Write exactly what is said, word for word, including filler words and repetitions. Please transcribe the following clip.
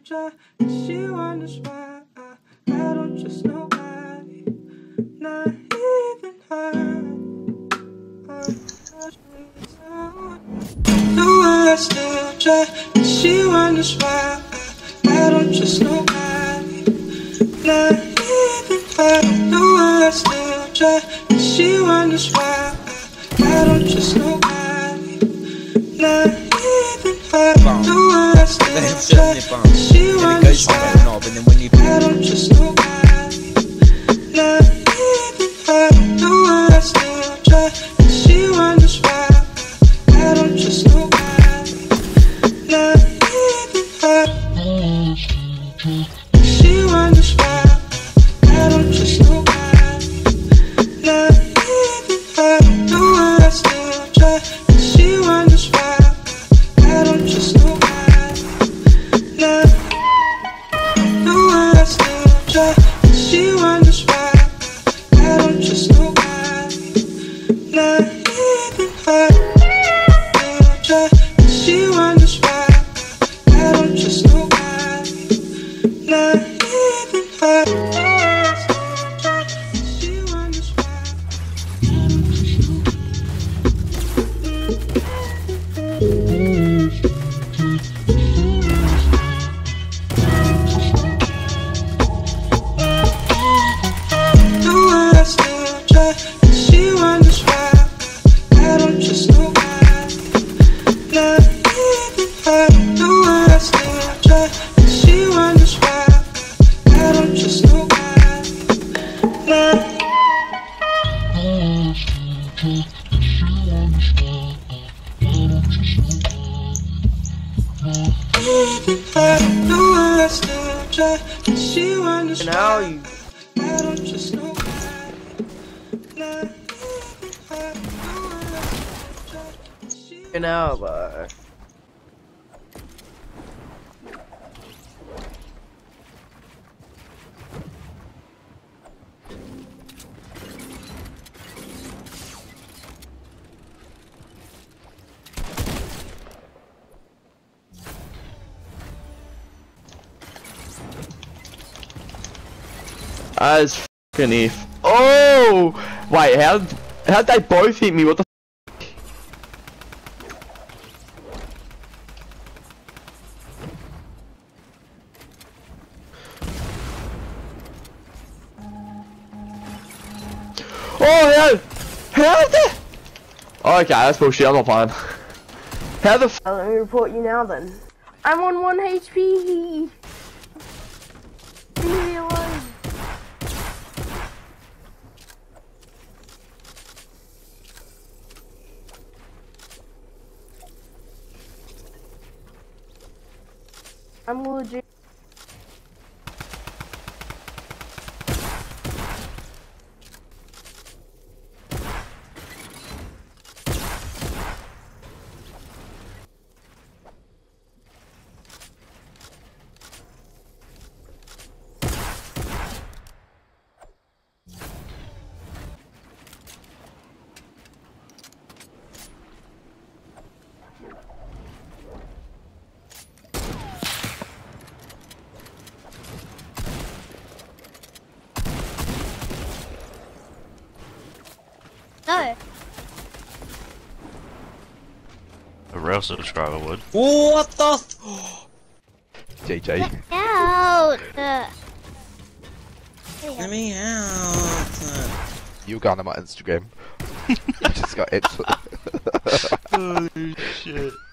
try, and she wonders why I, I don't trust nobody, not even her. No, I still try, and she wonders why I, I don't trust nobody, not even her. No, I still try, and she wonders why I, I don't trust nobody, not even her. No, I still try, and she wonders why I don't trust nobody, not even her. No, I still try, and she wonders why I don't trust nobody, not even her. She wonders why I don't trust nobody, not even her. No, I still try, and she wonders why I don't trust nobody, not. No, I still try, and she wonders why I don't trust nobody, not even her. Try, and she wonders why I don't trust nobody, not even her. Try, and she wonders why I don't trust No, I still try, and she wonders why I don't trust nobody, not even her. No, I still try, and she wonders why I don't trust nobody, not. Even her. No, I still try, and she wonders Now why you I don't trust nobody, not even her. No, I still try, and she you know, but As fucking if. Oh! Wait, how how'd they both hit me? What the f? Oh, how? How the? Oh, okay, that's bullshit. I'm not playing. How the f? uh, let me report you now then. I'm on one H P. Leave me alone. I'm legit. No. A real subscriber would. What the f- J J. Get out. Uh, Let me out. You got on my Instagram. You just got it. Holy shit.